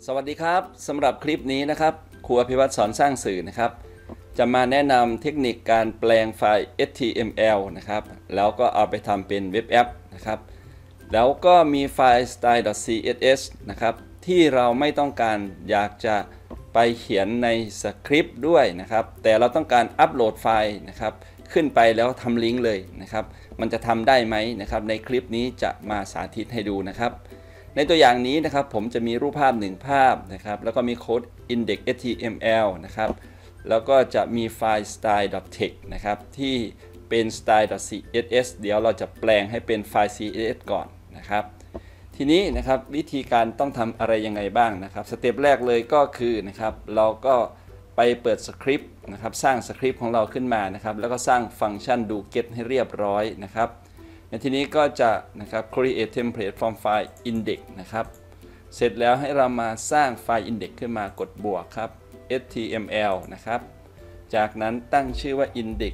สวัสดีครับสำหรับคลิปนี้นะครับครูอภิวัตรสอนสร้างสื่อนะครับจะมาแนะนำเทคนิคการแปลงไฟล์ HTML นะครับแล้วก็เอาไปทำเป็นเว็บแอปนะครับแล้วก็มีไฟล์ style.css นะครับที่เราไม่ต้องการอยากจะไปเขียนในสคริปต์ด้วยนะครับแต่เราต้องการอัปโหลดไฟล์นะครับขึ้นไปแล้วทำลิงก์เลยนะครับมันจะทำได้ไหมนะครับในคลิปนี้จะมาสาธิตให้ดูนะครับในตัวอย่างนี้นะครับผมจะมีรูปภาพ1ภาพนะครับแล้วก็มีโค้ด index html นะครับแล้วก็จะมีไฟล์ style.text นะครับที่เป็น style.css เดี๋ยวเราจะแปลงให้เป็นไฟล์ css ก่อนนะครับทีนี้นะครับวิธีการต้องทำอะไรยังไงบ้างนะครับสเต็ปแรกเลยก็คือนะครับเราก็ไปเปิดสคริปต์นะครับสร้างสคริปต์ของเราขึ้นมานะครับแล้วก็สร้างฟังก์ชัน do get ให้เรียบร้อยนะครับในที่นี้ก็จะนะครับ create template from file index นะครับเสร็จแล้วให้เรามาสร้างไฟล์ index ขึ้นมากดบวกครับ html นะครับจากนั้นตั้งชื่อว่า index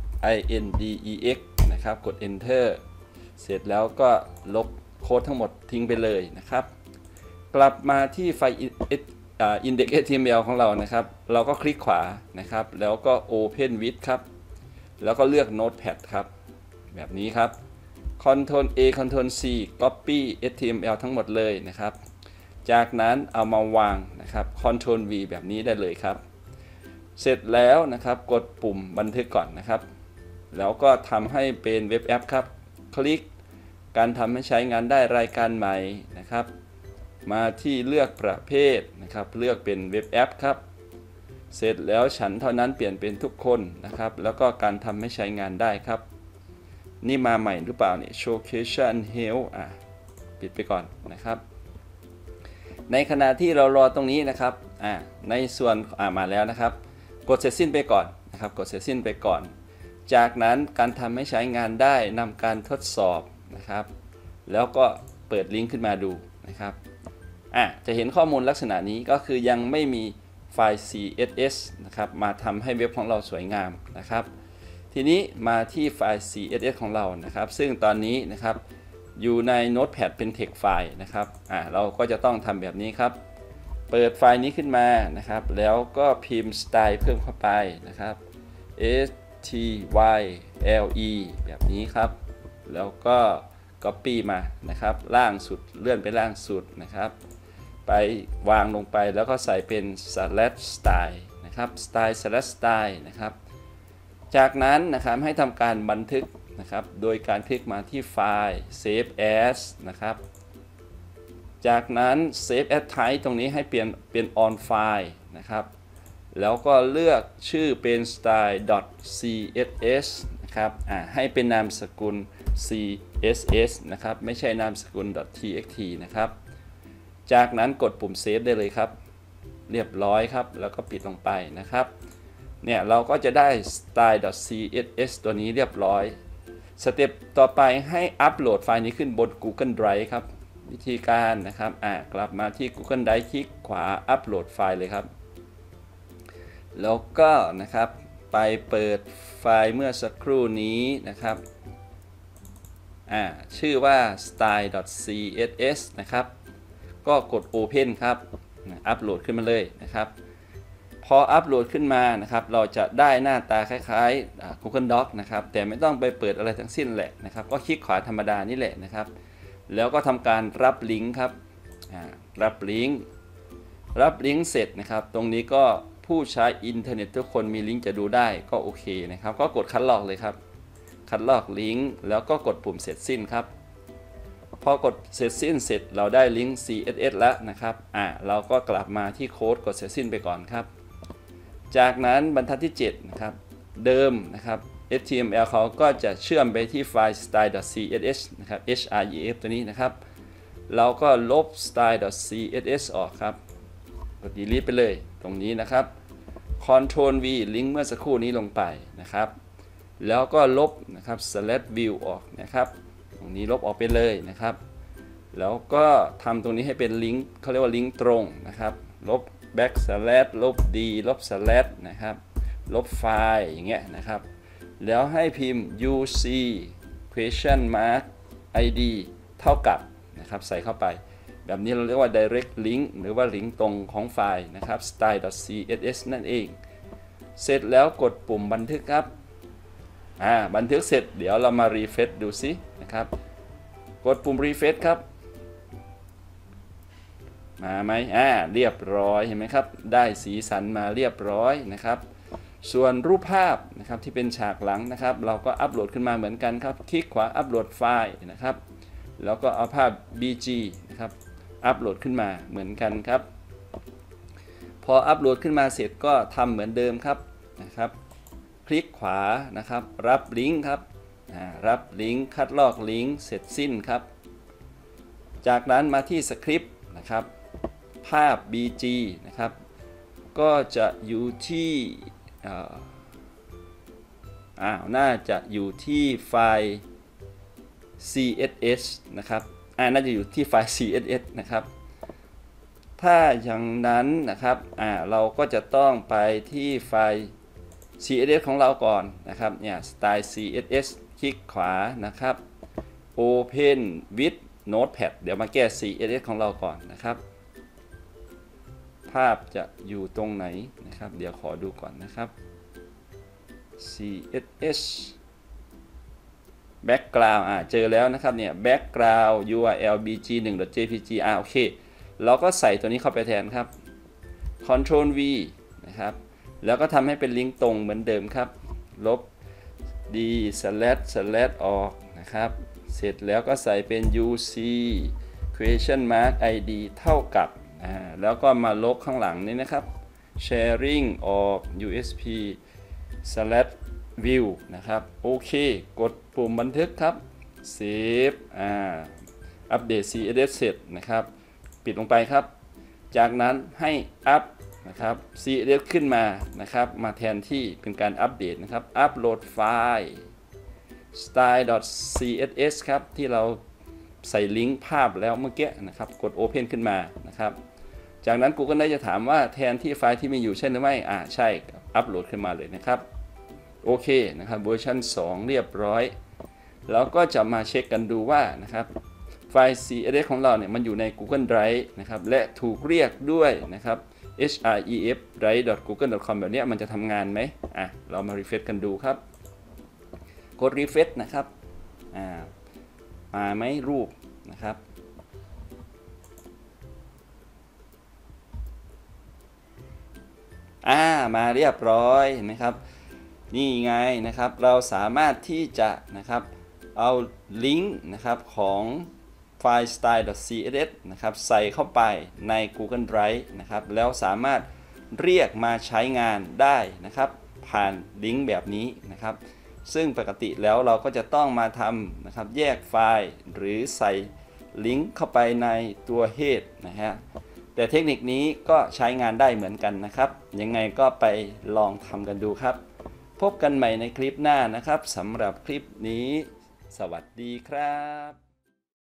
index นะครับกด enter เสร็จแล้วก็ลบโค้ดทั้งหมดทิ้งไปเลยนะครับกลับมาที่ไฟล์ index html ของเรานะครับเราก็คลิกขวานะครับแล้วก็ open with ครับแล้วก็เลือก notepad ครับแบบนี้ครับCtrl A Ctrl C Copy HTML ทั้งหมดเลยนะครับจากนั้นเอามาวางนะครับ Ctrl V แบบนี้ได้เลยครับเสร็จแล้วนะครับกดปุ่มบันทึกก่อนนะครับแล้วก็ทำให้เป็นเว็บแอปครับคลิกการทำให้ใช้งานได้รายการใหม่นะครับมาที่เลือกประเภทนะครับเลือกเป็นเว็บแอปครับเสร็จแล้วฉันเท่านั้นเปลี่ยนเป็นทุกคนนะครับแล้วก็การทำให้ใช้งานได้ครับนี่มาใหม่หรือเปล่าเนี่ย showcation help ปิดไปก่อนนะครับในขณะที่เรารอตรงนี้นะครับในส่วนมาแล้วนะครับกดเสร็จสิ้นไปก่อนนะครับกดเสร็จสิ้นไปก่อนจากนั้นการทำให้ใช้งานได้นำการทดสอบนะครับแล้วก็เปิดลิงก์ขึ้นมาดูนะครับจะเห็นข้อมูลลักษณะนี้ก็คือยังไม่มีไฟล์ CSS นะครับมาทำให้เว็บของเราสวยงามนะครับทีนี้มาที่ไฟล์ CSS ของเรานะครับซึ่งตอนนี้นะครับอยู่ใน Notepad เป็น text ไฟล์นะครับเราก็จะต้องทำแบบนี้ครับเปิดไฟล์นี้ขึ้นมานะครับแล้วก็พิมพ์ style เพิ่มเข้าไปนะครับ style แบบนี้ครับแล้วก็ copy มานะครับล่างสุดเลื่อนไปล่างสุดนะครับไปวางลงไปแล้วก็ใส่เป็น /style นะครับ style/style นะครับจากนั้นนะครับให้ทำการบันทึกนะครับโดยการคลิกมาที่ไฟล์ save as นะครับจากนั้น save as type ตรงนี้ให้เปลี่ยนเป็น on file นะครับแล้วก็เลือกชื่อเป็น style.css นะครับให้เป็นนามสกุล css นะครับไม่ใช่นามสกุล .txt นะครับจากนั้นกดปุ่ม save ได้เลยครับเรียบร้อยครับแล้วก็ปิดลงไปนะครับเนี่ยเราก็จะได้ style.css ตัวนี้เรียบร้อยสเต็ปต่อไปให้อัปโหลดไฟล์นี้ขึ้นบน Google Drive ครับวิธีการนะครับกลับมาที่ Google Drive คลิกขวาอัปโหลดไฟล์เลยครับแล้วก็นะครับไปเปิดไฟล์เมื่อสักครู่นี้นะครับชื่อว่า style.css นะครับก็กด Open ครับอัปโหลดขึ้นมาเลยนะครับพออัปโหลดขึ้นมานะครับเราจะได้หน้าตาคล้ายๆ Google Doc นะครับแต่ไม่ต้องไปเปิดอะไรทั้งสิ้นแหละนะครับก็คลิกขวาธรรมดานี่แหละนะครับแล้วก็ทำการรับลิงก์ครับรับลิงก์เสร็จนะครับตรงนี้ก็ผู้ใช้อินเทอร์เน็ตทุกคนมีลิงก์จะดูได้ก็โอเคนะครับก็กดคัดลอกเลยครับคัดลอกลิงก์แล้วก็กดปุ่มเสร็จสิ้นครับพอกดเสร็จสิ้นเสร็จเราได้ลิงก์ CSS แล้วนะครับเราก็กลับมาที่โค้ดกดเสร็จสิ้นไปก่อนครับจากนั้นบรรทัดที่7นะครับเดิมนะครับ HTML เขาก็จะเชื่อมไปที่ไฟล์ style.css นะครับ href ตัวนี้นะครับเราก็ลบ style.css ออกครับกด delete ไปเลยตรงนี้นะครับ Ctrl V ลิงก์เมื่อสักครู่นี้ลงไปนะครับแล้วก็ลบนะครับ /view ออกนะครับตรงนี้ลบออกไปเลยนะครับแล้วก็ทำตรงนี้ให้เป็นลิงก์เขาเรียกว่าลิงก์ตรงนะครับลบลบ d ลบ นะครับลบไฟล์อย่างเงี้ยนะครับแล้วให้พิมพ์ uc question mark id เท่ากับนะครับใส่เข้าไปแแบบนี้เราเรียกว่า direct link หรือว่าลิงก์ตรงของไฟล์นะครับ style.css นั่นเองเสร็จแล้วกดปุ่มบันทึกครับบันทึกเสร็จเดี๋ยวเรามารีเฟรชดูซินะครับกดปุ่มรีเฟรชครับมาไหมเรียบร้อยเห็นไหมครับได้สีสันมาเรียบร้อยนะครับส่วนรูปภาพนะครับที่เป็นฉากหลังนะครับเราก็อัปโหลดขึ้นมาเหมือนกันครับคลิกขวาอัปโหลดไฟล์นะครับแล้วก็เอาภาพ BG นะครับอัปโหลดขึ้นมาเหมือนกันครับพออัปโหลดขึ้นมาเสร็จก็ทำเหมือนเดิมครับนะครับคลิกขวานะครับรับลิงก์ครับรับลิงก์คัดลอกลิงก์เสร็จสิ้นครับจากนั้นมาที่สคริปต์นะครับภาพ BG นะครับก็จะอยู่ที่น่าจะอยู่ที่ไฟล์ CSS นะครับน่าจะอยู่ที่ไฟล์ CSS นะครับถ้าอย่างนั้นนะครับเราก็จะต้องไปที่ไฟล์ CSS ของเราก่อนนะครับเนี่ย Style CSS คลิกขวานะครับ Open with Notepad เดี๋ยวมาแก้ CSS ของเราก่อนนะครับภาพจะอยู่ตรงไหนนะครับเดี๋ยวขอดูก่อนนะครับ CSS background เจอแล้วนะครับเนี่ย background URL bg1.jpg โอเคเราก็ใส่ตัวนี้เข้าไปแทนครับ Ctrl V นะครับแล้วก็ทำให้เป็นลิงก์ตรงเหมือนเดิมครับลบ d / ออกนะครับเสร็จแล้วก็ใส่เป็น UC question mark ID เท่ากับแล้วก็มาลบข้างหลังนี้นะครับ sharing ออก usp / view นะครับโอเคกดปุ่มบันทึกครับ save อัปเดต CSS เสร็จนะครับปิดลงไปครับจากนั้นให้อัพนะครับ CSS ขึ้นมานะครับมาแทนที่เป็นการอัปเดตนะครับอัปโหลดไฟล์ style.css ครับที่เราใส่ลิงก์ภาพแล้วเมื่อกี้นะครับกด Open ขึ้นมานะครับจากนั้น Google ได้จะถามว่าแทนที่ไฟล์ที่มีอยู่ใช่หรือไม่ใช่อัปโหลดขึ้นมาเลยนะครับโอเคนะครับเวอร์ชัน2เรียบร้อยแล้วก็จะมาเช็คกันดูว่านะครับไฟล์ CSS ของเราเนี่ยมันอยู่ใน Google Drive นะครับและถูกเรียกด้วยนะครับ href drive.google.com แบบนี้มันจะทำงานไหมเรามารีเฟรชกันดูครับกดรีเฟรชนะครับมาไหมรูปนะครับมาเรียบร้อยเห็นไหมครับนี่ไงนะครับเราสามารถที่จะนะครับเอาลิงก์นะครับของไฟล์ style.css นะครับใส่เข้าไปใน Google Drive นะครับแล้วสามารถเรียกมาใช้งานได้นะครับผ่านลิงก์แบบนี้นะครับซึ่งปกติแล้วเราก็จะต้องมาทำนะครับแยกไฟล์หรือใส่ลิงก์เข้าไปในตัว head นะฮะแต่เทคนิคนี้ก็ใช้งานได้เหมือนกันนะครับยังไงก็ไปลองทำกันดูครับพบกันใหม่ในคลิปหน้านะครับสำหรับคลิปนี้สวัสดีครับ